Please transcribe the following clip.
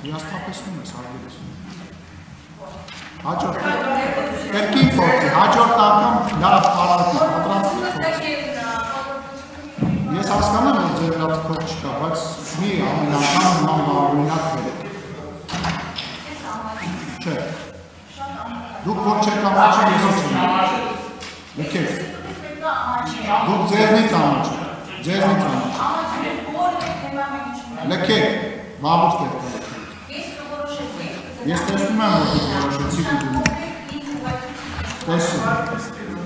հիասթափեցնում ես հարգելիս։ Հաջորդ երկին փորձի, հաջորդ անգամ լավ պարարտի, պատրաստի փորձի։ Ես հասկանում եմ, որ ձեր լավ թքող չկա, բայց մի ամեն անգամ նման բառօրինակ վերեք։ Չէ։ Դուք որ չեք ամաչի, ես չեմ։ Լքեք։ Դուք ձերնից ամաչեք, ձերնից ամաչեք։ Լքեք, վաղուց պետք է լքեք։ Ես տեսնում եմ, որ դուք որոշեցիք ու դու։ Տեսնում։